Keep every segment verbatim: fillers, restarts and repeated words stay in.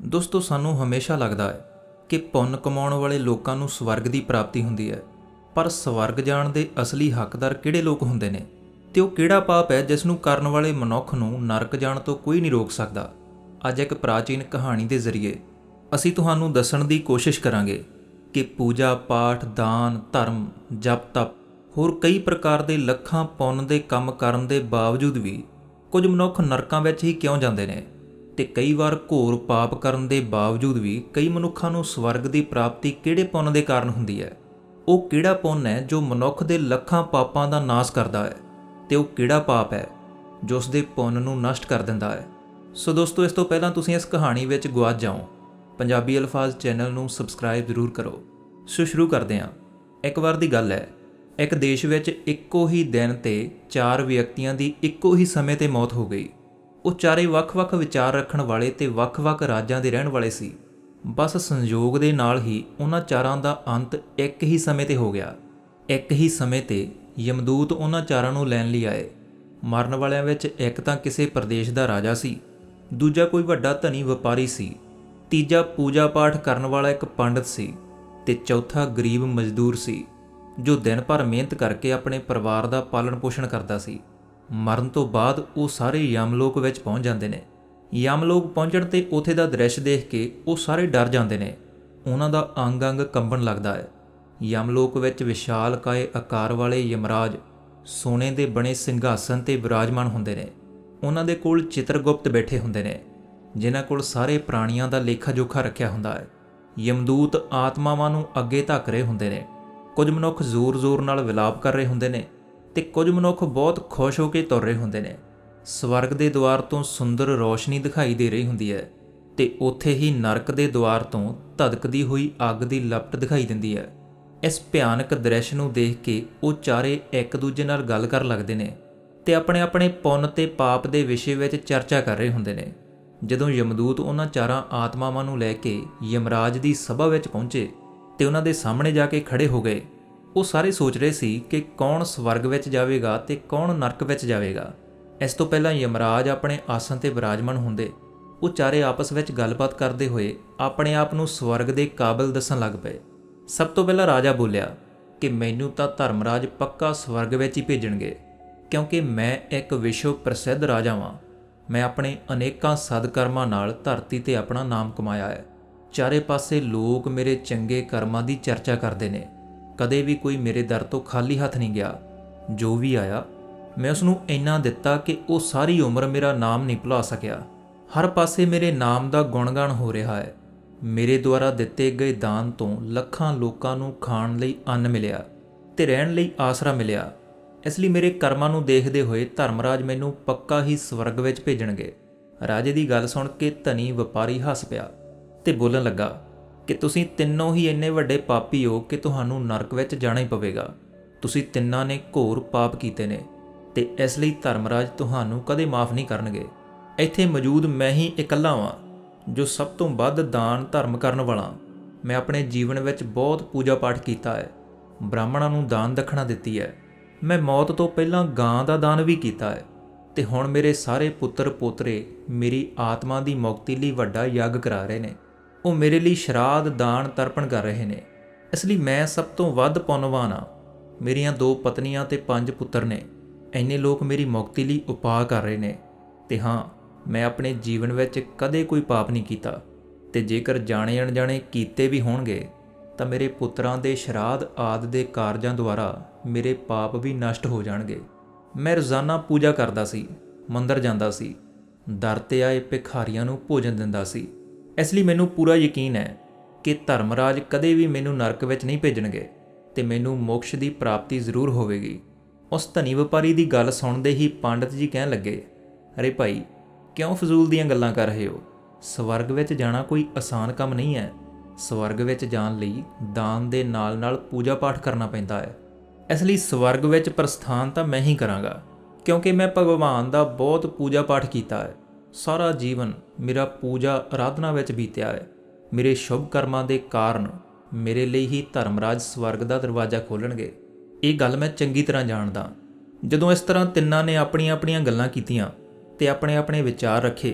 ਦੋਸਤੋ ਸਾਨੂੰ ਹਮੇਸ਼ਾ ਲੱਗਦਾ ਹੈ ਕਿ ਪੁੰਨ ਕਮਾਉਣ ਵਾਲੇ ਲੋਕਾਂ ਨੂੰ ਸਵਰਗ ਦੀ ਪ੍ਰਾਪਤੀ ਹੁੰਦੀ ਹੈ, ਪਰ ਸਵਰਗ ਜਾਣ ਦੇ ਅਸਲੀ ਹੱਕਦਾਰ ਕਿਹੜੇ ਲੋਕ ਹੁੰਦੇ ਨੇ ਤੇ ਉਹ ਕਿਹੜਾ ਪਾਪ ਹੈ ਜਿਸ ਨੂੰ ਕਰਨ ਵਾਲੇ ਮਨੁੱਖ ਨੂੰ ਨਰਕ ਜਾਣ ਤੋਂ ਕੋਈ ਨਹੀਂ ਰੋਕ ਸਕਦਾ। ਅੱਜ ਇੱਕ ਪ੍ਰਾਚੀਨ ਕਹਾਣੀ ਦੇ ਜ਼ਰੀਏ ਅਸੀਂ ਤੁਹਾਨੂੰ ਦੱਸਣ ਦੀ ਕੋਸ਼ਿਸ਼ ਕਰਾਂਗੇ ਕਿ ਪੂਜਾ ਪਾਠ, ਦਾਨ, ਧਰਮ, ਜਪ ਤਪ ਹੋਰ ਕਈ ਪ੍ਰਕਾਰ ਦੇ ਲੱਖਾਂ ਪੁੰਨ ਦੇ ਕੰਮ ਕਰਨ ਦੇ ਬਾਵਜੂਦ ਵੀ ਕੁਝ ਮਨੁੱਖ ਨਰਕਾਂ ਵਿੱਚ ਹੀ ਕਿਉਂ ਜਾਂਦੇ ਨੇ, ਤੇ ਕਈ ਵਾਰ ਘੋਰ ਪਾਪ ਕਰਨ ਦੇ ਬਾਵਜੂਦ ਵੀ ਕਈ ਮਨੁੱਖਾਂ ਨੂੰ ਸਵਰਗ ਦੀ ਪ੍ਰਾਪਤੀ ਕਿਹੜੇ ਪੁੰਨ ਦੇ ਕਾਰਨ ਹੁੰਦੀ ਹੈ। ਉਹ ਕਿਹੜਾ ਪੁੰਨ ਹੈ ਜੋ ਮਨੁੱਖ ਦੇ ਲੱਖਾਂ ਪਾਪਾਂ ਦਾ ਨਾਸ਼ ਕਰਦਾ ਹੈ, ਤੇ ਉਹ ਕਿਹੜਾ ਪਾਪ ਹੈ ਜੋ ਉਸ ਦੇ ਪੁੰਨ ਨੂੰ ਨਸ਼ਟ ਕਰ ਦਿੰਦਾ ਹੈ। ਸੋ ਦੋਸਤੋ, ਇਸ ਤੋਂ ਪਹਿਲਾਂ ਤੁਸੀਂ ਇਸ ਕਹਾਣੀ ਵਿੱਚ ਗੁਆਚ ਜਾਓ, ਪੰਜਾਬੀ ਅਲਫਾਜ਼ ਚੈਨਲ ਨੂੰ ਸਬਸਕ੍ਰਾਈਬ ਜ਼ਰੂਰ ਕਰੋ। ਸੋ ਸ਼ੁਰੂ ਕਰਦੇ ਹਾਂ। ਇੱਕ ਵਾਰ ਦੀ ਗੱਲ ਹੈ, ਇੱਕ ਦੇਸ਼ ਵਿੱਚ ਇੱਕੋ ਹੀ ਦਿਨ ਤੇ ਚਾਰ ਵਿਅਕਤੀਆਂ ਦੀ ਇੱਕੋ ਹੀ ਸਮੇਂ 'ਤੇ ਮੌਤ ਹੋ ਗਈ। ਉਹ ਚਾਰੇ ਵੱਖ-ਵੱਖ ਵਿਚਾਰ ਰੱਖਣ ਵਾਲੇ ਤੇ ਵੱਖ-ਵੱਖ ਰਾਜਾਂ ਦੇ ਰਹਿਣ ਵਾਲੇ ਸੀ। ਬਸ ਸੰਯੋਗ ਦੇ ਨਾਲ ਹੀ ਉਹਨਾਂ ਚਾਰਾਂ ਦਾ ਅੰਤ ਇੱਕ ਹੀ ਸਮੇਂ 'ਤੇ ਹੋ ਗਿਆ। ਇੱਕ ਹੀ ਸਮੇਂ 'ਤੇ ਯਮਦੂਤ ਉਹਨਾਂ ਚਾਰਾਂ ਨੂੰ ਲੈਣ ਲਈ ਆਏ। ਮਰਨ ਵਾਲਿਆਂ ਵਿੱਚ ਇੱਕ ਤਾਂ ਕਿਸੇ ਪ੍ਰਦੇਸ਼ ਦਾ ਰਾਜਾ ਸੀ, ਦੂਜਾ ਕੋਈ ਵੱਡਾ ਧਨੀ ਵਪਾਰੀ ਸੀ, ਤੀਜਾ ਪੂਜਾ ਪਾਠ ਕਰਨ ਵਾਲਾ ਇੱਕ ਪੰਡਤ ਸੀ, ਤੇ ਚੌਥਾ ਗਰੀਬ ਮਜ਼ਦੂਰ ਸੀ ਜੋ ਦਿਨ ਭਰ ਮਿਹਨਤ ਕਰਕੇ ਆਪਣੇ ਪਰਿਵਾਰ ਦਾ ਪਾਲਣ ਪੋਸ਼ਣ ਕਰਦਾ ਸੀ। ਮਰਨ ਤੋਂ ਬਾਅਦ ਉਹ ਸਾਰੇ ਯਮਲੋਕ ਵਿੱਚ ਪਹੁੰਚ ਜਾਂਦੇ ਨੇ। ਯਮਲੋਕ ਪਹੁੰਚਣ 'ਤੇ ਉੱਥੇ ਦਾ ਦ੍ਰਿਸ਼ ਦੇਖ ਕੇ ਉਹ ਸਾਰੇ ਡਰ ਜਾਂਦੇ ਨੇ। ਉਹਨਾਂ ਦਾ ਅੰਗ ਅੰਗ ਕੰਬਣ ਲੱਗਦਾ ਹੈ। ਯਮਲੋਕ ਵਿੱਚ ਵਿਸ਼ਾਲ ਕਾਏ ਆਕਾਰ ਵਾਲੇ ਯਮਰਾਜ ਸੋਨੇ ਦੇ ਬਣੇ ਸਿੰਘਾਸਨ 'ਤੇ ਵਿਰਾਜਮਾਨ ਹੁੰਦੇ ਨੇ। ਉਹਨਾਂ ਦੇ ਕੋਲ ਚਿੱਤਰਗੁਪਤ ਬੈਠੇ ਹੁੰਦੇ ਨੇ, ਜਿਨ੍ਹਾਂ ਕੋਲ ਸਾਰੇ ਪ੍ਰਾਣੀਆਂ ਦਾ ਲੇਖਾ ਜੋਖਾ ਰੱਖਿਆ ਹੁੰਦਾ ਹੈ। ਯਮਦੂਤ ਆਤਮਾਵਾਂ ਨੂੰ ਅੱਗੇ ਧੱਕ ਰਹੇ ਹੁੰਦੇ ਨੇ। ਕੁਝ ਮਨੁੱਖ ਜ਼ੋਰ-ਜ਼ੋਰ ਨਾਲ ਵਿਲਾਪ ਕਰ ਰਹੇ ਹੁੰਦੇ ਨੇ ਤੇ ਕੁਝ ਮਨੁੱਖ ਬਹੁਤ ਖੁਸ਼ ਹੋ ਕੇ ਤੁਰ ਰਹੇ ਹੁੰਦੇ ਨੇ। ਸਵਰਗ ਦੇ ਦੁਆਰ ਤੋਂ ਸੁੰਦਰ ਰੌਸ਼ਨੀ ਦਿਖਾਈ ਦੇ ਰਹੀ ਹੁੰਦੀ ਹੈ ਤੇ ਉੱਥੇ ਹੀ ਨਰਕ ਦੇ ਦੁਆਰ ਤੋਂ ਧਧਕਦੀ ਹੋਈ ਅੱਗ ਦੀ ਲਪਟ ਦਿਖਾਈ ਦਿੰਦੀ ਹੈ। ਇਸ ਭਿਆਨਕ ਦ੍ਰਿਸ਼ ਨੂੰ ਦੇਖ ਕੇ ਉਹ ਚਾਰੇ ਇੱਕ ਦੂਜੇ ਨਾਲ ਗੱਲ ਕਰਨ ਲੱਗਦੇ ਨੇ ਤੇ ਆਪਣੇ ਆਪਣੇ ਪੁੰਨ ਤੇ ਪਾਪ ਦੇ ਵਿਸ਼ੇ ਵਿੱਚ ਚਰਚਾ ਕਰ ਰਹੇ ਹੁੰਦੇ ਨੇ। ਜਦੋਂ ਯਮਦੂਤ ਉਹਨਾਂ ਚਾਰਾਂ ਆਤਮਾਵਾਂ ਨੂੰ ਲੈ ਕੇ ਯਮਰਾਜ ਦੀ ਸਭਾ ਵਿੱਚ ਪਹੁੰਚੇ ਤੇ ਉਹਨਾਂ ਦੇ ਸਾਹਮਣੇ ਜਾ ਕੇ ਖੜੇ ਹੋ ਗਏ, ਉਹ ਸਾਰੇ ਸੋਚ ਰਹੇ ਸੀ ਕਿ ਕੌਣ ਸਵਰਗ ਵਿੱਚ ਜਾਵੇਗਾ ਤੇ ਕੌਣ ਨਰਕ ਵਿੱਚ ਜਾਵੇਗਾ। ਇਸ ਤੋਂ ਪਹਿਲਾਂ ਯਮਰਾਜ ਆਪਣੇ ਆਸਣ 'ਤੇ ਵਿਰਾਜਮਾਨ ਹੁੰਦੇ, ਉਹ ਚਾਰੇ ਆਪਸ ਵਿੱਚ ਗੱਲਬਾਤ ਕਰਦੇ ਹੋਏ ਆਪਣੇ ਆਪ ਨੂੰ ਸਵਰਗ ਦੇ ਕਾਬਿਲ ਦੱਸਣ ਲੱਗ ਪਏ। ਸਭ ਤੋਂ ਪਹਿਲਾਂ ਰਾਜਾ ਬੋਲਿਆ ਕਿ ਮੈਨੂੰ ਤਾਂ ਧਰਮਰਾਜ ਪੱਕਾ ਸਵਰਗ ਵਿੱਚ ਹੀ ਭੇਜਣਗੇ, ਕਿਉਂਕਿ ਮੈਂ ਇੱਕ ਵਿਸ਼ਵ ਪ੍ਰਸਿੱਧ ਰਾਜਾ ਵਾਂ। ਮੈਂ ਆਪਣੇ ਅਨੇਕਾਂ ਸਦਕਰਮਾਂ ਨਾਲ ਧਰਤੀ 'ਤੇ ਆਪਣਾ ਨਾਮ ਕਮਾਇਆ ਹੈ। ਚਾਰੇ ਪਾਸੇ ਲੋਕ ਮੇਰੇ ਚੰਗੇ ਕਰਮਾਂ ਦੀ ਚਰਚਾ ਕਰਦੇ ਨੇ। ਕਦੇ ਵੀ ਕੋਈ ਮੇਰੇ ਦਰ ਤੋਂ ਖਾਲੀ ਹੱਥ ਨਹੀਂ ਗਿਆ। ਜੋ ਵੀ ਆਇਆ ਮੈਂ ਉਸ ਨੂੰ ਇੰਨਾ ਦਿੱਤਾ ਕਿ ਉਹ ਸਾਰੀ ਉਮਰ ਮੇਰਾ ਨਾਮ ਨਹੀਂ ਭੁਲਾ ਸਕਿਆ। ਹਰ ਪਾਸੇ ਮੇਰੇ ਨਾਮ ਦਾ ਗੁਣਗਾਨ ਹੋ ਰਿਹਾ ਹੈ। ਮੇਰੇ ਦੁਆਰਾ ਦਿੱਤੇ ਗਏ ਦਾਨ ਤੋਂ ਲੱਖਾਂ ਲੋਕਾਂ ਨੂੰ ਖਾਣ ਲਈ ਅੰਨ ਮਿਲਿਆ ਤੇ ਰਹਿਣ ਲਈ ਆਸਰਾ ਮਿਲਿਆ। ਇਸ ਲਈ ਮੇਰੇ ਕਰਮਾਂ ਨੂੰ ਦੇਖਦੇ ਹੋਏ ਧਰਮਰਾਜ ਮੈਨੂੰ ਪੱਕਾ ਹੀ ਸਵਰਗ ਵਿੱਚ ਭੇਜਣਗੇ। ਰਾਜੇ ਦੀ ਗੱਲ ਸੁਣ ਕੇ ਧਨੀ ਵਪਾਰੀ ਹੱਸ ਪਿਆ ਤੇ ਬੋਲਣ ਲੱਗਾ ਕਿ ਤੁਸੀਂ ਤਿੰਨੋਂ ਹੀ ਇੰਨੇ ਵੱਡੇ ਪਾਪੀ ਹੋ ਕਿ ਤੁਹਾਨੂੰ ਨਰਕ ਵਿੱਚ ਜਾਣਾ ਹੀ ਪਵੇਗਾ। ਤੁਸੀਂ ਤਿੰਨਾਂ ਨੇ ਘੋਰ ਪਾਪ ਕੀਤੇ ਨੇ ਤੇ ਇਸ ਲਈ ਧਰਮਰਾਜ ਤੁਹਾਨੂੰ ਕਦੇ ਮਾਫ ਨਹੀਂ ਕਰਨਗੇ। ਇੱਥੇ ਮੌਜੂਦ ਮੈਂ ਹੀ ਇਕੱਲਾ ਵਾਂ ਜੋ ਸਭ ਤੋਂ ਵੱਧ ਦਾਨ ਧਰਮ ਕਰਨ ਵਾਲਾ। ਮੈਂ ਆਪਣੇ ਜੀਵਨ ਵਿੱਚ ਬਹੁਤ ਪੂਜਾ ਪਾਠ ਕੀਤਾ ਹੈ, ਬ੍ਰਾਹਮਣਾਂ ਨੂੰ ਦਾਨ ਦਖਣਾ ਦਿੱਤੀ ਹੈ। ਮੈਂ ਮੌਤ ਤੋਂ ਪਹਿਲਾਂ ਗਾਂ ਦਾ ਦਾਨ ਵੀ ਕੀਤਾ ਹੈ ਤੇ ਹੁਣ ਮੇਰੇ ਸਾਰੇ ਪੁੱਤਰ ਪੋਤਰੇ ਮੇਰੀ ਆਤਮਾ ਦੀ ਮੁਕਤੀ ਲਈ ਵੱਡਾ ਯੱਗ ਕਰਾ ਰਹੇ ਨੇ। ਉਹ ਮੇਰੇ ਲਈ ਸ਼ਰਾਧ ਦਾਨ ਤਰਪਣ ਕਰ ਰਹੇ ਨੇ। ਇਸ ਲਈ ਮੈਂ ਸਭ ਤੋਂ ਵੱਧ ਪੁੰਨਵਾਨ ਹਾਂ। ਮੇਰੀਆਂ ਦੋ ਪਤਨੀਆਂ ਤੇ ਪੰਜ ਪੁੱਤਰ ਨੇ। ਇੰਨੇ ਲੋਕ ਮੇਰੀ ਮੁਕਤੀ ਲਈ ਉਪਾਅ ਕਰ ਰਹੇ ਨੇ। ਤੇ ਹਾਂ, ਮੈਂ ਆਪਣੇ ਜੀਵਨ ਵਿੱਚ ਕਦੇ ਕੋਈ ਪਾਪ ਨਹੀਂ ਕੀਤਾ, ਤੇ ਜੇਕਰ ਜਾਣੇ ਅਣਜਾਣੇ ਕੀਤੇ ਵੀ ਹੋਣਗੇ ਤਾਂ ਮੇਰੇ ਪੁੱਤਰਾਂ ਦੇ ਸ਼ਰਾਧ ਆਦਿ ਦੇ ਕਾਰਜਾਂ ਦੁਆਰਾ ਮੇਰੇ ਪਾਪ ਵੀ ਨਸ਼ਟ ਹੋ ਜਾਣਗੇ। ਮੈਂ ਰੋਜ਼ਾਨਾ ਪੂਜਾ ਕਰਦਾ ਸੀ, ਮੰਦਰ ਜਾਂਦਾ ਸੀ, ਦਰ 'ਤੇ ਆਏ ਭਿਖਾਰੀਆਂ ਨੂੰ ਭੋਜਨ ਦਿੰਦਾ ਸੀ। ਇਸ ਲਈ ਮੈਨੂੰ ਪੂਰਾ ਯਕੀਨ ਹੈ ਕਿ ਧਰਮਰਾਜ ਕਦੇ ਵੀ ਮੈਨੂੰ ਨਰਕ ਵਿੱਚ ਨਹੀਂ ਭੇਜਣਗੇ ਤੇ ਮੈਨੂੰ ਮੋਕਸ਼ ਦੀ ਪ੍ਰਾਪਤੀ ਜ਼ਰੂਰ ਹੋਵੇਗੀ। ਉਸ ਧਨੀ ਵਪਾਰੀ ਦੀ ਗੱਲ ਸੁਣਦੇ ਹੀ ਪੰਡਤ ਜੀ ਕਹਿਣ ਲੱਗੇ, ਅਰੇ ਭਾਈ, ਕਿਉਂ ਫਜ਼ੂਲ ਦੀਆਂ ਗੱਲਾਂ ਕਰ ਰਹੇ ਹੋ? ਸਵਰਗ ਵਿੱਚ ਜਾਣਾ ਕੋਈ ਆਸਾਨ ਕੰਮ ਨਹੀਂ ਹੈ। ਸਵਰਗ ਵਿੱਚ ਜਾਣ ਲਈ ਦਾਨ ਦੇ ਨਾਲ ਨਾਲ ਪੂਜਾ ਪਾਠ ਕਰਨਾ ਪੈਂਦਾ ਹੈ। ਇਸ ਲਈ ਸਵਰਗ ਵਿੱਚ ਪ੍ਰਸਥਾਨ ਤਾਂ ਮੈਂ ਹੀ ਕਰਾਂਗਾ, ਕਿਉਂਕਿ ਮੈਂ ਭਗਵਾਨ ਦਾ ਬਹੁਤ ਪੂਜਾ ਪਾਠ ਕੀਤਾ ਹੈ। ਸਾਰਾ ਜੀਵਨ ਮੇਰਾ ਪੂਜਾ ਆਰਾਧਨਾ ਵਿੱਚ ਬੀਤਿਆ ਹੈ। ਮੇਰੇ ਸ਼ੁਭ ਕਰਮਾਂ ਦੇ ਕਾਰਨ ਮੇਰੇ ਲਈ ਹੀ ਧਰਮਰਾਜ ਸਵਰਗ ਦਾ ਦਰਵਾਜ਼ਾ ਖੋਲ੍ਹਣਗੇ। ਇਹ ਗੱਲ ਮੈਂ ਚੰਗੀ ਤਰ੍ਹਾਂ ਜਾਣਦਾ। ਜਦੋਂ ਇਸ ਤਰ੍ਹਾਂ ਤਿੰਨਾਂ ਨੇ ਆਪਣੀਆਂ ਆਪਣੀਆਂ ਗੱਲਾਂ ਕੀਤੀਆਂ ਤੇ ਆਪਣੇ ਆਪਣੇ ਵਿਚਾਰ ਰੱਖੇ,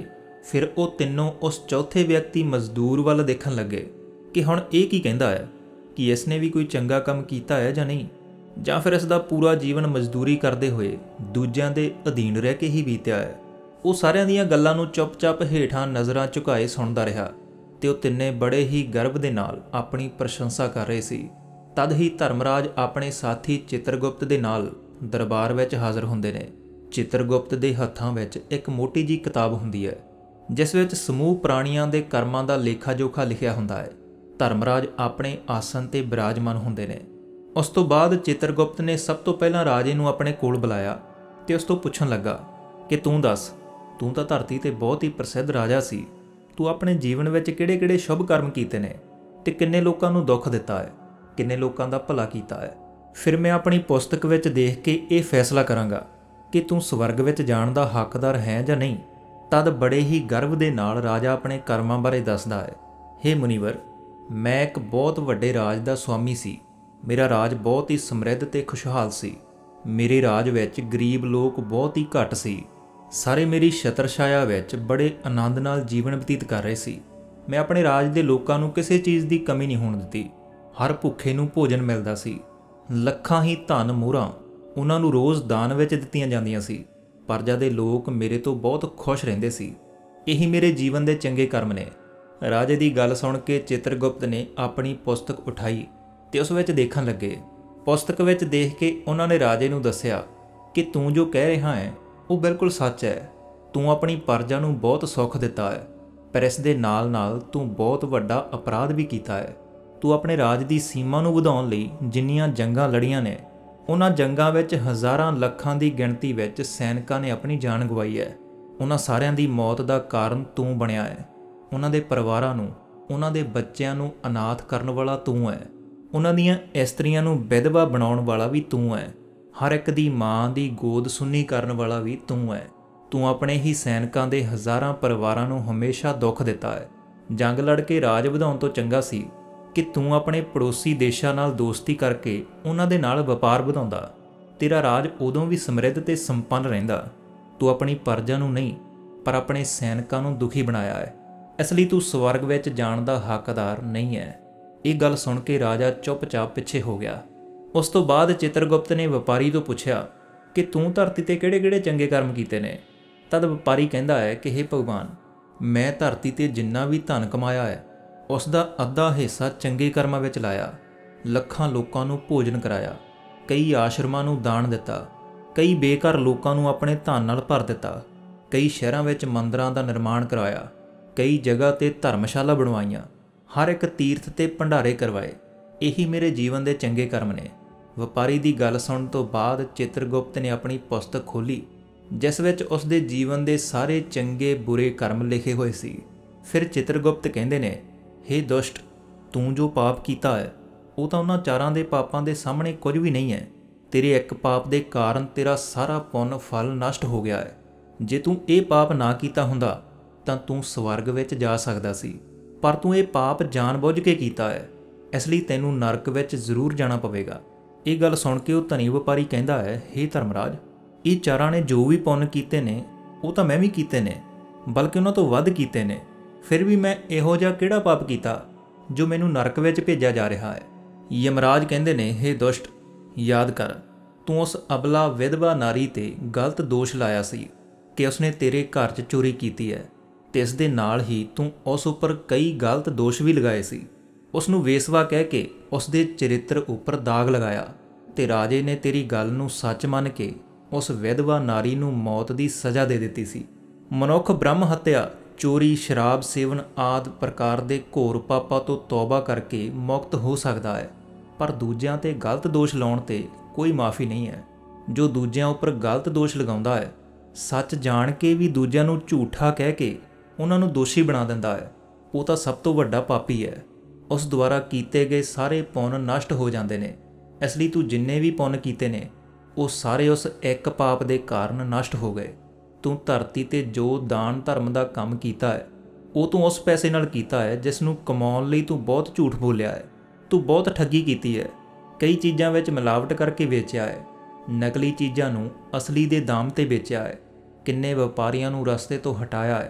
ਫਿਰ ਉਹ ਤਿੰਨੋਂ ਉਸ ਚੌਥੇ ਵਿਅਕਤੀ ਮਜ਼ਦੂਰ ਵੱਲ ਦੇਖਣ ਲੱਗੇ ਕਿ ਹੁਣ ਇਹ ਕੀ ਕਹਿੰਦਾ ਹੈ, ਕਿ ਇਸ ਨੇ ਵੀ ਕੋਈ ਚੰਗਾ ਕੰਮ ਕੀਤਾ ਹੈ ਜਾਂ ਨਹੀਂ, ਜਾਂ ਫਿਰ ਇਸ ਦਾ ਪੂਰਾ ਜੀਵਨ ਮਜ਼ਦੂਰੀ ਕਰਦੇ ਹੋਏ ਦੂਜਿਆਂ ਦੇ ਅਧੀਨ ਰਹਿ ਕੇ ਹੀ ਬੀਤਿਆ ਹੈ। ਉਹ ਸਾਰਿਆਂ ਦੀਆਂ ਗੱਲਾਂ ਨੂੰ ਚੁੱਪ-ਚਾਪ ਹੇਠਾਂ ਨਜ਼ਰਾਂ ਝੁਕਾਏ ਸੁਣਦਾ ਰਿਹਾ ਤੇ ਉਹ ਤਿੰਨੇ ਬੜੇ ਹੀ ਗਰਵ ਦੇ ਨਾਲ ਆਪਣੀ ਪ੍ਰਸ਼ੰਸਾ ਕਰ ਰਹੇ ਸੀ। ਤਦ ਹੀ ਧਰਮਰਾਜ ਆਪਣੇ ਸਾਥੀ ਚਿੱਤਰਗੁਪਤ ਦੇ ਨਾਲ ਦਰਬਾਰ ਵਿੱਚ ਹਾਜ਼ਰ ਹੁੰਦੇ ਨੇ। ਚਿੱਤਰਗੁਪਤ ਦੇ ਹੱਥਾਂ ਵਿੱਚ ਇੱਕ ਮੋਟੀ ਜੀ ਕਿਤਾਬ ਹੁੰਦੀ ਹੈ, ਜਿਸ ਵਿੱਚ ਸਮੂਹ ਪ੍ਰਾਣੀਆਂ ਦੇ ਕਰਮਾਂ ਦਾ ਲੇਖਾ-ਜੋਖਾ ਲਿਖਿਆ ਹੁੰਦਾ ਹੈ। ਧਰਮਰਾਜ ਆਪਣੇ ਆਸਨ ਤੇ ਬਿਰਾਜਮਾਨ ਹੁੰਦੇ ਨੇ। ਉਸ ਤੋਂ ਬਾਅਦ ਚਿੱਤਰਗੁਪਤ ਨੇ ਸਭ ਤੋਂ ਪਹਿਲਾਂ ਰਾਜੇ ਨੂੰ ਆਪਣੇ ਕੋਲ ਬੁਲਾਇਆ ਤੇ ਉਸ ਤੋਂ ਪੁੱਛਣ ਲੱਗਾ ਕਿ ਤੂੰ ਦੱਸ, ਤੂੰ ਤਾਂ ਧਰਤੀ ਤੇ ਬਹੁਤ ਹੀ ਪ੍ਰਸਿੱਧ ਰਾਜਾ ਸੀ, ਤੂੰ ਆਪਣੇ ਜੀਵਨ ਵਿੱਚ ਕਿਹੜੇ-ਕਿਹੜੇ ਸ਼ੁਭ ਕਰਮ ਕੀਤੇ ਨੇ ਤੇ ਕਿੰਨੇ ਲੋਕਾਂ ਨੂੰ ਦੁੱਖ ਦਿੱਤਾ ਹੈ, ਕਿੰਨੇ ਲੋਕਾਂ ਦਾ ਭਲਾ ਕੀਤਾ ਹੈ। ਫਿਰ ਮੈਂ ਆਪਣੀ ਪੁਸਤਕ ਵਿੱਚ ਦੇਖ ਕੇ ਇਹ ਫੈਸਲਾ ਕਰਾਂਗਾ ਕਿ ਤੂੰ ਸਵਰਗ ਵਿੱਚ ਜਾਣ ਦਾ ਹੱਕਦਾਰ ਹੈ ਜਾਂ ਨਹੀਂ। ਤਦ ਬੜੇ ਹੀ ਗਰਵ ਦੇ ਨਾਲ ਰਾਜਾ ਆਪਣੇ ਕਰਮਾਂ ਬਾਰੇ ਦੱਸਦਾ ਹੈ। ਹੇ ਮੁਨੀਵਰ, ਮੈਂ ਇੱਕ ਬਹੁਤ ਵੱਡੇ ਰਾਜ ਦਾ ਸੁਆਮੀ ਸੀ। ਮੇਰਾ ਰਾਜ ਬਹੁਤ ਹੀ ਸਮਰਿੱਧ ਤੇ ਖੁਸ਼ਹਾਲ ਸੀ। ਮੇਰੇ ਰਾਜ ਵਿੱਚ ਗਰੀਬ ਲੋਕ ਬਹੁਤ ਹੀ ਘੱਟ ਸੀ। ਸਾਰੇ ਮੇਰੀ ਛਤਰਛਾਇਆ ਵਿੱਚ ਬੜੇ ਆਨੰਦ ਨਾਲ ਜੀਵਨ ਬਤੀਤ ਕਰ ਰਹੇ ਸੀ। ਮੈਂ ਆਪਣੇ ਰਾਜ ਦੇ ਲੋਕਾਂ ਨੂੰ ਕਿਸੇ ਚੀਜ਼ ਦੀ ਕਮੀ ਨਹੀਂ ਹੋਣ ਦਿੱਤੀ। ਹਰ ਭੁੱਖੇ ਨੂੰ ਭੋਜਨ ਮਿਲਦਾ ਸੀ। ਲੱਖਾਂ ਹੀ ਧਨ ਮੋਹਰਾਂ ਉਹਨਾਂ ਨੂੰ ਰੋਜ਼ ਦਾਨ ਵਿੱਚ ਦਿੱਤੀਆਂ ਜਾਂਦੀਆਂ ਸੀ। ਪਰਜਾ ਦੇ ਲੋਕ ਮੇਰੇ ਤੋਂ ਬਹੁਤ ਖੁਸ਼ ਰਹਿੰਦੇ ਸੀ। ਇਹੀ ਮੇਰੇ ਜੀਵਨ ਦੇ ਚੰਗੇ ਕਰਮ ਨੇ। ਰਾਜੇ ਦੀ ਗੱਲ ਸੁਣ ਕੇ ਚਿੱਤਰਗੁਪਤ ਨੇ ਆਪਣੀ ਪੁਸਤਕ ਉਠਾਈ ਤੇ ਉਸ ਵਿੱਚ ਦੇਖਣ ਲੱਗੇ। ਪੁਸਤਕ ਵਿੱਚ ਦੇਖ ਕੇ ਉਹਨਾਂ ਨੇ ਰਾਜੇ ਨੂੰ ਦੱਸਿਆ ਕਿ ਤੂੰ ਜੋ ਕਹਿ ਰਿਹਾ ਹੈ ਉਹ ਬਿਲਕੁਲ ਸੱਚ ਹੈ। ਤੂੰ ਆਪਣੀ ਪਰਜਾ ਨੂੰ ਬਹੁਤ ਸੁੱਖ ਦਿੱਤਾ ਹੈ, ਪਰ ਇਸ ਦੇ ਨਾਲ ਨਾਲ ਤੂੰ ਬਹੁਤ ਵੱਡਾ ਅਪਰਾਧ ਵੀ ਕੀਤਾ ਹੈ। ਤੂੰ ਆਪਣੇ ਰਾਜ ਦੀ ਸੀਮਾ ਨੂੰ ਵਧਾਉਣ ਲਈ ਜਿੰਨੀਆਂ ਜੰਗਾਂ ਲੜੀਆਂ ਨੇ, ਉਹਨਾਂ ਜੰਗਾਂ ਵਿੱਚ ਹਜ਼ਾਰਾਂ ਲੱਖਾਂ ਦੀ ਗਿਣਤੀ ਵਿੱਚ ਸੈਨਿਕਾਂ ਨੇ ਆਪਣੀ ਜਾਨ ਗਵਾਈ ਹੈ। ਉਹਨਾਂ ਸਾਰਿਆਂ ਦੀ ਮੌਤ ਦਾ ਕਾਰਨ ਤੂੰ ਬਣਿਆ ਹੈ। ਉਹਨਾਂ ਦੇ ਪਰਿਵਾਰਾਂ ਨੂੰ, ਉਹਨਾਂ ਦੇ ਬੱਚਿਆਂ ਨੂੰ ਅਨਾਥ ਕਰਨ ਵਾਲਾ ਤੂੰ ਹੈ। ਉਹਨਾਂ ਦੀਆਂ ਇਸਤਰੀਆਂ ਨੂੰ ਵਿਧਵਾ ਬਣਾਉਣ ਵਾਲਾ ਵੀ ਤੂੰ ਹੈ। ਹਰ ਇੱਕ ਦੀ ਮਾਂ ਦੀ ਗੋਦ ਸੁੰਨੀ ਕਰਨ ਵਾਲਾ ਵੀ ਤੂੰ ਹੈ। ਤੂੰ ਆਪਣੇ ਹੀ ਸੈਨਿਕਾਂ ਦੇ ਹਜ਼ਾਰਾਂ ਪਰਿਵਾਰਾਂ ਨੂੰ ਹਮੇਸ਼ਾ ਦੁੱਖ ਦਿੱਤਾ ਹੈ। ਜੰਗ ਲੜ ਕੇ ਰਾਜ ਵਧਾਉਣ ਤੋਂ ਚੰਗਾ ਸੀ ਕਿ ਤੂੰ ਆਪਣੇ ਪੜੋਸੀ ਦੇਸ਼ਾਂ ਨਾਲ ਦੋਸਤੀ ਕਰਕੇ ਉਹਨਾਂ ਦੇ ਨਾਲ ਵਪਾਰ ਵਧਾਉਂਦਾ। ਤੇਰਾ ਰਾਜ ਉਦੋਂ ਵੀ ਸਮਰਿੱਧ ਤੇ ਸੰਪੰਨ ਰਹਿੰਦਾ। ਤੂੰ ਆਪਣੀ ਪਰਜਾ ਨੂੰ ਨਹੀਂ, ਪਰ ਆਪਣੇ ਸੈਨਿਕਾਂ ਨੂੰ ਦੁਖੀ ਬਣਾਇਆ ਹੈ। ਇਸ ਲਈ ਤੂੰ ਸਵਰਗ ਵਿੱਚ ਜਾਣ ਦਾ ਹੱਕਦਾਰ ਨਹੀਂ ਹੈ। ਇਹ ਗੱਲ ਸੁਣ ਕੇ ਰਾਜਾ ਚੁੱਪਚਾਪ ਪਿੱਛੇ ਹੋ ਗਿਆ। ਉਸ ਤੋਂ ਬਾਅਦ ਚਿੱਤਰਗੁਪਤ ਨੇ ਵਪਾਰੀ ਤੋਂ ਪੁੱਛਿਆ ਕਿ ਤੂੰ ਧਰਤੀ ਤੇ ਕਿਹੜੇ-ਕਿਹੜੇ ਚੰਗੇ ਕਰਮ ਕੀਤੇ ਨੇ। ਤਦ ਵਪਾਰੀ ਕਹਿੰਦਾ ਹੈ ਕਿ ਹੇ ਭਗਵਾਨ, ਮੈਂ ਧਰਤੀ ਤੇ ਜਿੰਨਾ ਵੀ ਧਨ ਕਮਾਇਆ ਹੈ ਉਸ ਦਾ ਅੱਧਾ ਹਿੱਸਾ ਚੰਗੇ ਕਰਮਾਂ ਵਿੱਚ ਲਾਇਆ। ਲੱਖਾਂ ਲੋਕਾਂ ਨੂੰ ਭੋਜਨ ਕਰਾਇਆ, ਕਈ ਆਸ਼ਰਮਾਂ ਨੂੰ ਦਾਨ ਦਿੱਤਾ, ਕਈ ਬੇਘਰ ਲੋਕਾਂ ਨੂੰ ਆਪਣੇ ਧਨ ਨਾਲ ਭਰ ਦਿੱਤਾ, ਕਈ ਸ਼ਹਿਰਾਂ ਵਿੱਚ ਮੰਦਰਾਂ ਦਾ ਨਿਰਮਾਣ ਕਰਵਾਇਆ, ਕਈ ਜਗ੍ਹਾ ਤੇ ਧਰਮਸ਼ਾਲਾ ਬਣਵਾਈਆਂ, ਹਰ ਇੱਕ ਤੀਰਥ ਤੇ ਭੰਡਾਰੇ ਕਰਵਾਏ। ਇਹੀ ਮੇਰੇ ਜੀਵਨ ਦੇ ਚੰਗੇ ਕਰਮ ਨੇ। ਵਪਾਰੀ ਦੀ ਗੱਲ ਸੁਣਨ ਤੋਂ ਬਾਅਦ ਚਿੱਤਰਗੁਪਤ ਨੇ ਆਪਣੀ ਪੁਸਤਕ ਖੋਲ੍ਹੀ, ਜਿਸ ਵਿੱਚ ਉਸ ਦੇ ਜੀਵਨ ਦੇ ਸਾਰੇ ਚੰਗੇ ਬੁਰੇ ਕਰਮ ਲਿਖੇ ਹੋਏ ਸੀ। ਫਿਰ ਚਿੱਤਰਗੁਪਤ ਕਹਿੰਦੇ ਨੇ, ਹੇ ਦੁਸ਼ਟ, ਤੂੰ ਜੋ ਪਾਪ ਕੀਤਾ ਹੈ ਉਹ ਤਾਂ ਉਹਨਾਂ ਚਾਰਾਂ ਦੇ ਪਾਪਾਂ ਦੇ ਸਾਹਮਣੇ ਕੁਝ ਵੀ ਨਹੀਂ ਹੈ। ਤੇਰੇ ਇੱਕ ਪਾਪ ਦੇ ਕਾਰਨ ਤੇਰਾ ਸਾਰਾ ਪੁੰਨ ਫਲ ਨਸ਼ਟ ਹੋ ਗਿਆ ਹੈ। ਜੇ ਤੂੰ ਇਹ ਪਾਪ ਨਾ ਕੀਤਾ ਹੁੰਦਾ ਤਾਂ ਤੂੰ ਸਵਰਗ ਵਿੱਚ ਜਾ ਸਕਦਾ ਸੀ, ਪਰ ਤੂੰ ਇਹ ਪਾਪ ਜਾਣ-ਬੁੱਝ ਕੇ ਕੀਤਾ ਹੈ, ਇਸ ਲਈ ਤੈਨੂੰ ਨਰਕ ਵਿੱਚ ਜ਼ਰੂਰ ਜਾਣਾ ਪਵੇਗਾ। ਇਹ ਗੱਲ ਸੁਣ ਕੇ ਉਹ ਧਨੀ ਵਪਾਰੀ ਕਹਿੰਦਾ ਹੈ, ਹੇ ਧਰਮਰਾਜ, ਇਹ ਚਾਰਾਂ ਨੇ ਜੋ ਵੀ ਪੁੰਨ ਕੀਤੇ ਨੇ ਉਹ ਤਾਂ ਮੈਂ ਵੀ ਕੀਤੇ ਨੇ, ਬਲਕਿ ਉਹਨਾਂ ਤੋਂ ਵੱਧ ਕੀਤੇ ਨੇ। ਫਿਰ ਵੀ ਮੈਂ ਇਹੋ ਜਿਹਾ ਕਿਹੜਾ ਪਾਪ ਕੀਤਾ ਜੋ ਮੈਨੂੰ ਨਰਕ ਵਿੱਚ ਭੇਜਿਆ ਜਾ ਰਿਹਾ ਹੈ। ਯਮਰਾਜ ਕਹਿੰਦੇ ਨੇ, ਹੇ ਦੁਸ਼ਟ, ਯਾਦ ਕਰ, ਤੂੰ ਉਸ ਅਬਲਾ ਵਿਧਵਾ ਨਾਰੀ ਤੇ ਗਲਤ ਦੋਸ਼ ਲਾਇਆ ਸੀ ਕਿ ਉਸਨੇ ਤੇਰੇ ਘਰ 'ਚ ਚੋਰੀ ਕੀਤੀ ਹੈ, ਤੇ ਇਸ ਦੇ ਨਾਲ ਹੀ ਤੂੰ ਉਸ ਉੱਪਰ ਕਈ ਗਲਤ ਦੋਸ਼ ਵੀ ਲਗਾਏ ਸੀ। ਉਸ ਨੂੰ ਵੇਸਵਾ ਕਹਿ ਕੇ ਉਸ ਦੇ ਚਰਿੱਤਰ ਉੱਪਰ ਦਾਗ ਲਗਾਇਆ, ਤੇ ਰਾਜੇ ਨੇ ਤੇਰੀ ਗੱਲ ਨੂੰ ਸੱਚ ਮੰਨ ਕੇ ਉਸ ਵਿਧਵਾ ਨਾਰੀ ਨੂੰ ਮੌਤ ਦੀ ਸਜ਼ਾ ਦੇ ਦਿੱਤੀ ਸੀ। ਮਨੁੱਖ ਬ੍ਰਹਮ ਹੱਤਿਆ, ਚੋਰੀ, ਸ਼ਰਾਬ ਸੇਵਨ ਆਦਿ ਪ੍ਰਕਾਰ ਦੇ ਘੋਰ ਪਾਪਾਂ ਤੋਂ ਤੌਬਾ ਕਰਕੇ ਮੁਕਤ ਹੋ ਸਕਦਾ ਹੈ, ਪਰ ਦੂਜਿਆਂ ਤੇ ਗਲਤ ਦੋਸ਼ ਲਾਉਣ ਤੇ ਕੋਈ ਮਾਫੀ ਨਹੀਂ ਹੈ। ਜੋ ਦੂਜਿਆਂ ਉੱਪਰ ਗਲਤ ਦੋਸ਼ ਲਗਾਉਂਦਾ ਹੈ, ਸੱਚ ਜਾਣ ਕੇ ਵੀ ਦੂਜਿਆਂ ਨੂੰ ਝੂਠਾ ਕਹਿ ਕੇ ਉਹਨਾਂ ਨੂੰ ਦੋਸ਼ੀ ਬਣਾ ਦਿੰਦਾ ਹੈ, ਉਹ ਤਾਂ ਸਭ ਤੋਂ ਵੱਡਾ ਪਾਪੀ ਹੈ। ਉਸ ਦੁਆਰਾ ਕੀਤੇ ਗਏ ਸਾਰੇ ਪੁੰਨ ਨਸ਼ਟ ਹੋ ਜਾਂਦੇ ਨੇ। ਇਸ ਲਈ ਤੂੰ ਜਿੰਨੇ ਵੀ ਪੁੰਨ ਕੀਤੇ ਨੇ ਉਹ ਸਾਰੇ ਉਸ ਇੱਕ ਪਾਪ ਦੇ ਕਾਰਨ ਨਸ਼ਟ ਹੋ ਗਏ। ਤੂੰ ਧਰਤੀ ਤੇ ਜੋ ਦਾਨ ਧਰਮ ਦਾ ਕੰਮ ਕੀਤਾ ਹੈ ਉਹ ਤੂੰ ਉਸ ਪੈਸੇ ਨਾਲ ਕੀਤਾ ਹੈ ਜਿਸ ਨੂੰ ਕਮਾਉਣ ਲਈ ਤੂੰ ਬਹੁਤ ਝੂਠ ਬੋਲਿਆ ਹੈ। ਤੂੰ ਬਹੁਤ ਠੱਗੀ ਕੀਤੀ ਹੈ, ਕਈ ਚੀਜ਼ਾਂ ਵਿੱਚ ਮਿਲਾਵਟ ਕਰਕੇ ਵੇਚਿਆ ਹੈ, ਨਕਲੀ ਚੀਜ਼ਾਂ ਨੂੰ ਅਸਲੀ ਦੇ ਦਾਮ ਤੇ ਵੇਚਿਆ ਹੈ, ਕਿੰਨੇ ਵਪਾਰੀਆਂ ਨੂੰ ਰਸਤੇ ਤੋਂ ਹਟਾਇਆ ਹੈ।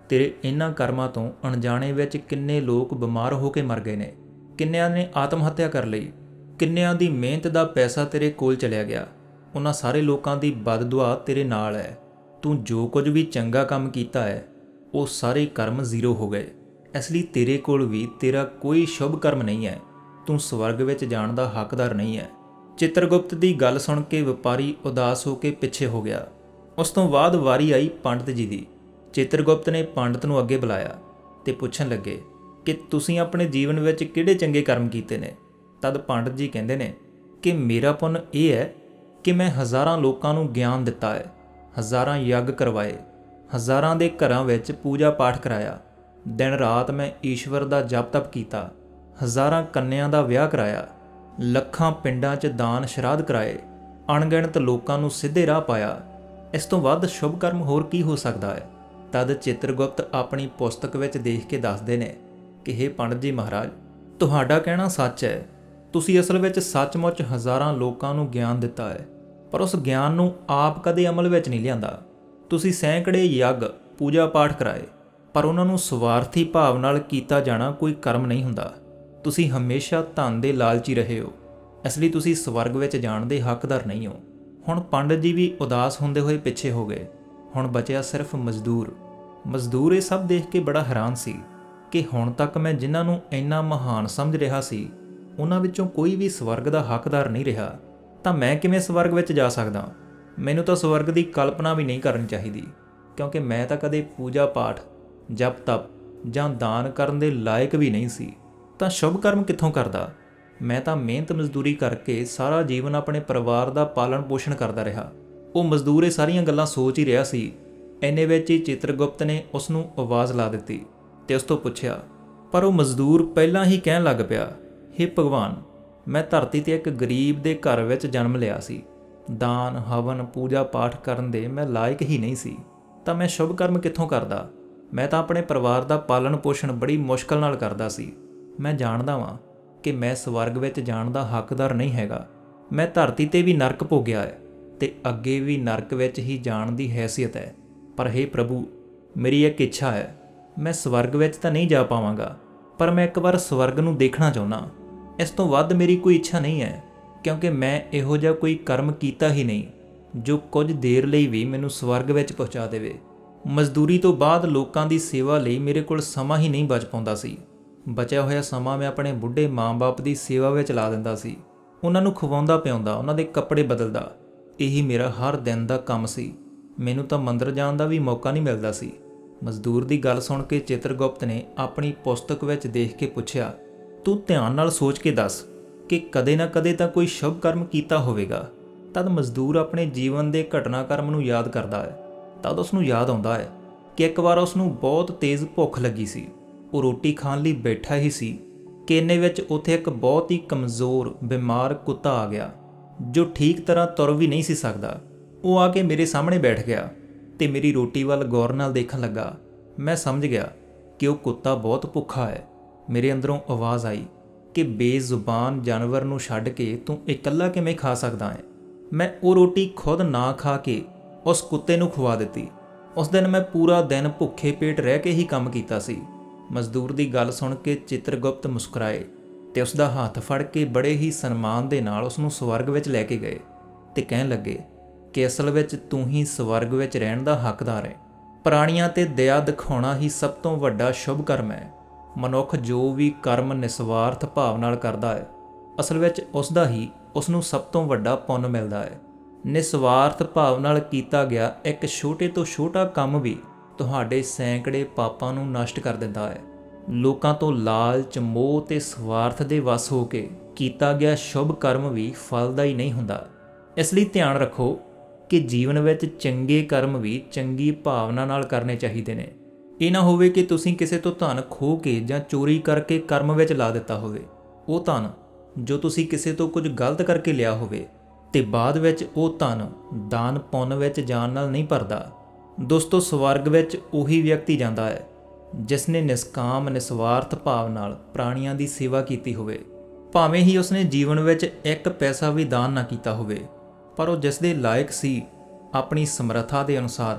ਤੇਰੇ ਇਹਨਾਂ ਕਰਮਾਂ ਤੋਂ ਅਣਜਾਣੇ ਵਿੱਚ ਕਿੰਨੇ ਲੋਕ ਬਿਮਾਰ ਹੋ ਕੇ ਮਰ ਗਏ ਨੇ, ਕਿੰਨਿਆਂ ਨੇ ਆਤਮ ਹੱਤਿਆ ਕਰ ਲਈ, ਕਿੰਨਿਆਂ ਦੀ ਮਿਹਨਤ ਦਾ ਪੈਸਾ ਤੇਰੇ ਕੋਲ ਚਲਿਆ ਗਿਆ। ਉਹਨਾਂ ਸਾਰੇ ਲੋਕਾਂ ਦੀ ਬਦਦੁਆ ਤੇਰੇ ਨਾਲ ਹੈ। ਤੂੰ ਜੋ ਕੁਝ ਵੀ ਚੰਗਾ ਕੰਮ ਕੀਤਾ ਹੈ ਉਹ ਸਾਰੇ ਕਰਮ ਜ਼ੀਰੋ ਹੋ ਗਏ। ਇਸ ਲਈ ਤੇਰੇ ਕੋਲ ਵੀ ਤੇਰਾ ਕੋਈ ਸ਼ੁਭ ਕਰਮ ਨਹੀਂ ਹੈ। ਤੂੰ ਸਵਰਗ ਵਿੱਚ ਜਾਣ ਦਾ ਹੱਕਦਾਰ ਨਹੀਂ ਹੈ। ਚਿੱਤਰਗੁਪਤ ਦੀ ਗੱਲ ਸੁਣ ਕੇ ਵਪਾਰੀ ਉਦਾਸ ਹੋ ਕੇ ਪਿੱਛੇ ਹੋ ਗਿਆ। ਉਸ ਤੋਂ ਬਾਅਦ ਵਾਰੀ ਆਈ ਪੰਡਤ ਜੀ ਦੀ। ਚਿੱਤਰਗੁਪਤ ਨੇ ਪੰਡਤ ਨੂੰ ਅੱਗੇ ਬੁਲਾਇਆ ਤੇ ਪੁੱਛਣ ਲੱਗੇ ਕਿ ਤੁਸੀਂ ਆਪਣੇ ਜੀਵਨ ਵਿੱਚ ਕਿਹੜੇ ਚੰਗੇ ਕਰਮ ਕੀਤੇ ਨੇ। ਤਦ ਪੰਡਤ ਜੀ ਕਹਿੰਦੇ ਨੇ ਕਿ ਮੇਰਾ ਪੁੰਨ ਇਹ ਹੈ ਕਿ ਮੈਂ ਹਜ਼ਾਰਾਂ ਲੋਕਾਂ ਨੂੰ ਗਿਆਨ ਦਿੱਤਾ ਹੈ, ਹਜ਼ਾਰਾਂ ਯੱਗ ਕਰਵਾਏ, ਹਜ਼ਾਰਾਂ ਦੇ ਘਰਾਂ ਵਿੱਚ ਪੂਜਾ ਪਾਠ ਕਰਾਇਆ, ਦਿਨ ਰਾਤ ਮੈਂ ਈਸ਼ਵਰ ਦਾ ਜਪ ਤਪ ਕੀਤਾ, ਹਜ਼ਾਰਾਂ ਕੰਨਿਆਂ ਦਾ ਵਿਆਹ ਕਰਾਇਆ, ਲੱਖਾਂ ਪਿੰਡਾਂ 'ਚ ਦਾਨ ਸ਼ਰਾਧ ਕਰਾਏ, ਅਣਗਿਣਤ ਲੋਕਾਂ ਨੂੰ ਸਿੱਧੇ ਰਾਹ ਪਾਇਆ। ਇਸ ਤੋਂ ਵੱਧ ਸ਼ੁਭ ਕਰਮ ਹੋਰ ਕੀ ਹੋ ਸਕਦਾ ਹੈ। ਤਦ ਚਿੱਤਰਗੁਪਤ ਆਪਣੀ ਪੁਸਤਕ ਵਿੱਚ ਦੇਖ ਕੇ ਦੱਸਦੇ ਨੇ ਕਿ ਹੇ ਪੰਡਤ ਜੀ ਮਹਾਰਾਜ, ਤੁਹਾਡਾ ਕਹਿਣਾ ਸੱਚ ਹੈ। ਤੁਸੀਂ ਅਸਲ ਵਿੱਚ ਸੱਚਮੁੱਚ ਹਜ਼ਾਰਾਂ ਲੋਕਾਂ ਨੂੰ ਗਿਆਨ ਦਿੱਤਾ ਹੈ, ਪਰ ਉਸ ਗਿਆਨ ਨੂੰ ਆਪ ਕਦੇ ਅਮਲ ਵਿੱਚ ਨਹੀਂ ਲਿਆਂਦਾ। ਤੁਸੀਂ ਸੈਂਕੜੇ ਯੱਗ ਪੂਜਾ ਪਾਠ ਕਰਾਏ, ਪਰ ਉਹਨਾਂ ਨੂੰ ਸਵਾਰਥੀ ਭਾਵ ਨਾਲ ਕੀਤਾ ਜਾਣਾ ਕੋਈ ਕਰਮ ਨਹੀਂ ਹੁੰਦਾ। ਤੁਸੀਂ ਹਮੇਸ਼ਾ ਧਨ ਦੇ ਲਾਲਚੀ ਰਹੇ ਹੋ, ਇਸ ਲਈ ਤੁਸੀਂ ਸਵਰਗ ਵਿੱਚ ਜਾਣ ਦੇ ਹੱਕਦਾਰ ਨਹੀਂ ਹੋ। ਹੁਣ ਪੰਡਤ ਜੀ ਵੀ ਉਦਾਸ ਹੁੰਦੇ ਹੋਏ ਪਿੱਛੇ ਹੋ ਗਏ। ਹੁਣ ਬਚਿਆ ਸਿਰਫ ਮਜ਼ਦੂਰ। ਮਜ਼ਦੂਰ ਇਹ ਸਭ ਦੇਖ ਕੇ ਬੜਾ ਹੈਰਾਨ ਸੀ ਕਿ ਹੁਣ ਤੱਕ ਮੈਂ ਜਿਨ੍ਹਾਂ ਨੂੰ ਇੰਨਾ ਮਹਾਨ ਸਮਝ ਰਿਹਾ ਸੀ ਉਹਨਾਂ ਵਿੱਚੋਂ ਕੋਈ ਵੀ ਸਵਰਗ ਦਾ ਹੱਕਦਾਰ ਨਹੀਂ ਰਿਹਾ, ਤਾਂ ਮੈਂ ਕਿਵੇਂ ਸਵਰਗ ਵਿੱਚ ਜਾ ਸਕਦਾ। ਮੈਨੂੰ ਤਾਂ ਸਵਰਗ ਦੀ ਕਲਪਨਾ ਵੀ ਨਹੀਂ ਕਰਨੀ ਚਾਹੀਦੀ, ਕਿਉਂਕਿ ਮੈਂ ਤਾਂ ਕਦੇ ਪੂਜਾ ਪਾਠ, ਜਪ ਤਪ ਜਾਂ ਦਾਨ ਕਰਨ ਦੇ ਲਾਇਕ ਵੀ ਨਹੀਂ ਸੀ। ਤਾਂ ਸ਼ੁਭ ਕਰਮ ਕਿੱਥੋਂ ਕਰਦਾ। ਮੈਂ ਤਾਂ ਮਿਹਨਤ ਮਜ਼ਦੂਰੀ ਕਰਕੇ ਸਾਰਾ ਜੀਵਨ ਆਪਣੇ ਪਰਿਵਾਰ ਦਾ ਪਾਲਣ ਪੋਸ਼ਣ ਕਰਦਾ ਰਿਹਾ। ਉਹ ਮਜ਼ਦੂਰ ਇਹ ਸਾਰੀਆਂ ਗੱਲਾਂ ਸੋਚ ਹੀ ਰਿਹਾ ਸੀ। ਇੰਨੇ ਵਿੱਚ ਹੀ ਚਿੱਤਰਗੁਪਤ ਨੇ ਉਸ ਨੂੰ ਆਵਾਜ਼ ਲਾ ਦਿੱਤੀ ਤੇ ਉਸ ਤੋਂ ਪੁੱਛਿਆ, ਪਰ ਉਹ ਮਜ਼ਦੂਰ ਪਹਿਲਾਂ ਹੀ ਕਹਿਣ ਲੱਗ ਪਿਆ, ਹੇ ਭਗਵਾਨ, ਮੈਂ ਧਰਤੀ 'ਤੇ ਇੱਕ ਗਰੀਬ ਦੇ ਘਰ ਵਿੱਚ ਜਨਮ ਲਿਆ ਸੀ। ਦਾਨ, ਹਵਨ, ਪੂਜਾ ਪਾਠ ਕਰਨ ਦੇ ਮੈਂ ਲਾਇਕ ਹੀ ਨਹੀਂ ਸੀ, ਤਾਂ ਮੈਂ ਸ਼ੁਭ ਕਰਮ ਕਿੱਥੋਂ ਕਰਦਾ। ਮੈਂ ਤਾਂ ਆਪਣੇ ਪਰਿਵਾਰ ਦਾ ਪਾਲਣ ਪੋਸ਼ਣ ਬੜੀ ਮੁਸ਼ਕਲ ਨਾਲ ਕਰਦਾ ਸੀ। ਮੈਂ ਜਾਣਦਾ ਵਾਂ ਕਿ ਮੈਂ ਸਵਰਗ ਵਿੱਚ ਜਾਣ ਦਾ ਹੱਕਦਾਰ ਨਹੀਂ ਹੈਗਾ। ਮੈਂ ਧਰਤੀ 'ਤੇ ਵੀ ਨਰਕ ਭੋਗਿਆ ਹੈ ਤੇ ਅੱਗੇ ਵੀ ਨਰਕ ਵਿੱਚ ਹੀ ਜਾਣ ਦੀ ਹੈਸੀਅਤ ਹੈ। ਪਰ ਹੇ ਪ੍ਰਭੂ, ਮੇਰੀ ਇੱਕ ਇੱਛਾ ਹੈ। ਮੈਂ ਸਵਰਗ ਵਿੱਚ ਤਾਂ ਨਹੀਂ ਜਾ ਪਾਵਾਂਗਾ, ਪਰ ਮੈਂ ਇੱਕ ਵਾਰ ਸਵਰਗ ਨੂੰ ਦੇਖਣਾ ਚਾਹੁੰਦਾ। ਇਸ ਤੋਂ ਵੱਧ ਮੇਰੀ ਕੋਈ ਇੱਛਾ ਨਹੀਂ ਹੈ, ਕਿਉਂਕਿ ਮੈਂ ਇਹੋ ਜਿਹਾ ਕੋਈ ਕਰਮ ਕੀਤਾ ਹੀ ਨਹੀਂ ਜੋ ਕੁਝ ਦੇਰ ਲਈ ਵੀ ਮੈਨੂੰ ਸਵਰਗ ਵਿੱਚ ਪਹੁੰਚਾ ਦੇਵੇ। ਮਜ਼ਦੂਰੀ ਤੋਂ ਬਾਅਦ ਲੋਕਾਂ ਦੀ ਸੇਵਾ ਲਈ ਮੇਰੇ ਕੋਲ ਸਮਾਂ ਹੀ ਨਹੀਂ ਬਚ ਪਾਉਂਦਾ ਸੀ। ਬਚਿਆ ਹੋਇਆ ਸਮਾਂ ਮੈਂ ਆਪਣੇ ਬੁੱਢੇ ਮਾਂ-ਬਾਪ ਦੀ ਸੇਵਾ ਵਿੱਚ ਲਾ ਦਿੰਦਾ ਸੀ। ਉਹਨਾਂ ਨੂੰ ਖਵਾਉਂਦਾ ਪਿਆਉਂਦਾ, ਉਹਨਾਂ ਦੇ ਕੱਪੜੇ ਬਦਲਦਾ। ਇਹੀ ਮੇਰਾ ਹਰ ਦਿਨ ਦਾ ਕੰਮ ਸੀ। ਮੈਨੂੰ ਤਾਂ ਮੰਦਰ ਜਾਣ ਦਾ ਵੀ ਮੌਕਾ ਨਹੀਂ ਮਿਲਦਾ ਸੀ। ਮਜ਼ਦੂਰ ਦੀ ਗੱਲ ਸੁਣ ਕੇ ਚਿੱਤਰਗੁਪਤ ਨੇ ਆਪਣੀ ਪੁਸਤਕ ਵਿੱਚ ਦੇਖ ਕੇ ਪੁੱਛਿਆ, ਤੂੰ ਧਿਆਨ ਨਾਲ ਸੋਚ ਕੇ ਦੱਸ ਕਿ ਕਦੇ ਨਾ ਕਦੇ ਤਾਂ ਕੋਈ ਸ਼ੁਭ ਕਰਮ ਕੀਤਾ ਹੋਵੇਗਾ। ਤਦ ਮਜ਼ਦੂਰ ਆਪਣੇ ਜੀਵਨ ਦੇ ਘਟਨਾਕ੍ਰਮ ਨੂੰ ਯਾਦ ਕਰਦਾ ਹੈ। ਤਦ ਉਸ ਨੂੰ ਯਾਦ ਆਉਂਦਾ ਹੈ ਕਿ ਇੱਕ ਵਾਰ ਉਸ ਨੂੰ ਬਹੁਤ ਤੇਜ਼ ਭੁੱਖ ਲੱਗੀ ਸੀ। ਉਹ ਰੋਟੀ ਖਾਣ ਲਈ ਬੈਠਾ ਹੀ ਸੀ ਕਿ ਇੰਨੇ ਵਿੱਚ ਉੱਥੇ ਇੱਕ ਬਹੁਤ ਹੀ ਕਮਜ਼ੋਰ ਬਿਮਾਰ ਕੁੱਤਾ ਆ ਗਿਆ ਜੋ ਠੀਕ ਤਰ੍ਹਾਂ ਤੁਰ ਵੀ ਨਹੀਂ ਸੀ ਸਕਦਾ। ਉਹ ਆ ਕੇ ਮੇਰੇ ਸਾਹਮਣੇ ਬੈਠ ਗਿਆ ਤੇ ਮੇਰੀ ਰੋਟੀ ਵੱਲ ਗੌਰ ਨਾਲ ਦੇਖਣ ਲੱਗਾ। ਮੈਂ ਸਮਝ ਗਿਆ ਕਿ ਉਹ ਕੁੱਤਾ ਬਹੁਤ ਭੁੱਖਾ ਹੈ। ਮੇਰੇ ਅੰਦਰੋਂ ਆਵਾਜ਼ ਆਈ ਕਿ ਬੇਜ਼ੁਬਾਨ ਜਾਨਵਰ ਨੂੰ ਛੱਡ ਕੇ ਤੂੰ ਇਕੱਲਾ ਕਿਵੇਂ ਖਾ ਸਕਦਾ ਹੈ। ਮੈਂ ਉਹ ਰੋਟੀ ਖੁਦ ਨਾ ਖਾ ਕੇ ਉਸ ਕੁੱਤੇ ਨੂੰ ਖਵਾ ਦਿੱਤੀ। ਉਸ ਦਿਨ ਮੈਂ ਪੂਰਾ ਦਿਨ ਭੁੱਖੇ ਪੇਟ ਰਹਿ ਕੇ ਹੀ ਕੰਮ ਕੀਤਾ ਸੀ। ਮਜ਼ਦੂਰ ਦੀ ਗੱਲ ਸੁਣ ਕੇ ਚਿੱਤਰਗੁਪਤ ਮੁਸਕਰਾਏ ਤੇ ਉਸ ਦਾ ਹੱਥ ਫੜ ਕੇ ਬੜੇ ਹੀ ਸਨਮਾਨ ਦੇ ਨਾਲ ਉਸ ਨੂੰ ਸਵਰਗ ਵਿੱਚ ਲੈ ਕੇ ਗਏ ਤੇ ਕਹਿਣ ਲੱਗੇ ਕਿ ਅਸਲ ਵਿੱਚ ਤੂੰ ਹੀ ਸਵਰਗ ਵਿੱਚ ਰਹਿਣ ਦਾ ਹੱਕਦਾਰ ਹੈ। ਪ੍ਰਾਣੀਆਂ ਤੇ ਦਇਆ ਦਿਖਾਉਣਾ ਹੀ ਸਭ ਤੋਂ ਵੱਡਾ ਸ਼ੁਭ ਕਰਮ ਹੈ। ਮਨੁੱਖ ਜੋ ਵੀ ਕਰਮ ਨਿਸਵਾਰਥ ਭਾਵ ਨਾਲ ਕਰਦਾ ਹੈ, ਅਸਲ ਵਿੱਚ ਉਸ ਦਾ ਹੀ ਉਸ ਨੂੰ ਸਭ ਤੋਂ ਵੱਡਾ ਪੁੰਨ ਮਿਲਦਾ ਹੈ। ਨਿਸਵਾਰਥ ਭਾਵ ਨਾਲ ਕੀਤਾ ਗਿਆ ਇੱਕ ਛੋਟੇ ਤੋਂ ਛੋਟਾ ਕੰਮ ਵੀ ਤੁਹਾਡੇ ਸੈਂਕੜੇ ਪਾਪਾਂ ਨੂੰ ਨਸ਼ਟ ਕਰ ਦਿੰਦਾ ਹੈ। ਲੋਕਾਂ ਤੋਂ ਲਾਲਚ, ਮੋਹ ਤੇ ਸਵਾਰਥ ਦੇ ਵਸ ਹੋ ਕੇ ਕੀਤਾ ਗਿਆ ਸ਼ੁਭ ਕਰਮ ਵੀ ਫਲਦਾਈ ਨਹੀਂ ਹੁੰਦਾ। ਇਸ ਲਈ ਧਿਆਨ ਰੱਖੋ ਕਿ ਜੀਵਨ ਵਿੱਚ ਚੰਗੇ ਕਰਮ ਵੀ ਚੰਗੀ ਭਾਵਨਾ ਨਾਲ ਕਰਨੇ ਚਾਹੀਦੇ ਨੇ। ਇਹ ਨਾ ਹੋਵੇ ਕਿ ਤੁਸੀਂ ਕਿਸੇ ਤੋਂ ਧਨ ਖੋਹ ਕੇ ਜਾਂ ਚੋਰੀ ਕਰਕੇ ਕਰਮ ਵਿੱਚ ਲਾ ਦਿੱਤਾ ਹੋਵੇ। ਉਹ ਧਨ ਜੋ ਤੁਸੀਂ ਕਿਸੇ ਤੋਂ ਕੁਝ ਗਲਤ ਕਰਕੇ ਲਿਆ ਹੋਵੇ ਤੇ ਬਾਅਦ ਵਿੱਚ ਉਹ ਧਨ ਦਾਨ ਪੁੰਨ ਵਿੱਚ ਜਾਣ ਨਾਲ ਨਹੀਂ ਭਰਦਾ। ਦੋਸਤੋ, ਸਵਰਗ ਵਿੱਚ ਉਹੀ ਵਿਅਕਤੀ ਜਾਂਦਾ ਹੈ ਜਿਸ ਨੇ ਨਿਸਕਾਮ ਨਿਸਵਾਰਥ ਭਾਵ ਨਾਲ ਪ੍ਰਾਣੀਆਂ ਦੀ ਸੇਵਾ ਕੀਤੀ ਹੋਵੇ। ਭਾਵੇਂ ਹੀ ਉਸਨੇ ਜੀਵਨ ਵਿੱਚ ਇੱਕ ਪੈਸਾ ਵੀ ਦਾਨ ਨਾ ਕੀਤਾ ਹੋਵੇ, ਪਰ ਉਹ ਜਿਸ ਦੇ ਲਾਇਕ ਸੀ ਆਪਣੀ ਸਮਰੱਥਾ ਦੇ ਅਨੁਸਾਰ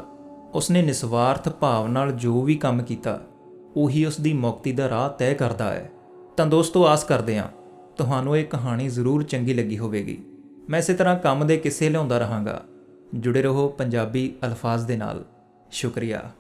ਉਸਨੇ ਨਿਸਵਾਰਥ ਭਾਵ ਨਾਲ ਜੋ ਵੀ ਕੰਮ ਕੀਤਾ ਉਹੀ ਉਸ ਦੀ ਮੁਕਤੀ ਦਾ ਰਾਹ ਤੈਅ ਕਰਦਾ ਹੈ। ਤਾਂ ਦੋਸਤੋ, ਆਸ ਕਰਦੇ ਹਾਂ ਤੁਹਾਨੂੰ ਇਹ ਕਹਾਣੀ ਜ਼ਰੂਰ ਚੰਗੀ ਲੱਗੀ ਹੋਵੇਗੀ। ਮੈਂ ਇਸੇ ਤਰ੍ਹਾਂ ਕੰਮ ਦੇ ਕਿੱਸੇ ਲਿਆਉਂਦਾ ਰਹਾਂਗਾ। ਜੁੜੇ ਰਹੋ ਪੰਜਾਬੀ ਅਲਫਾਜ਼ ਦੇ ਨਾਲ। ਸ਼ੁਕਰੀਆ।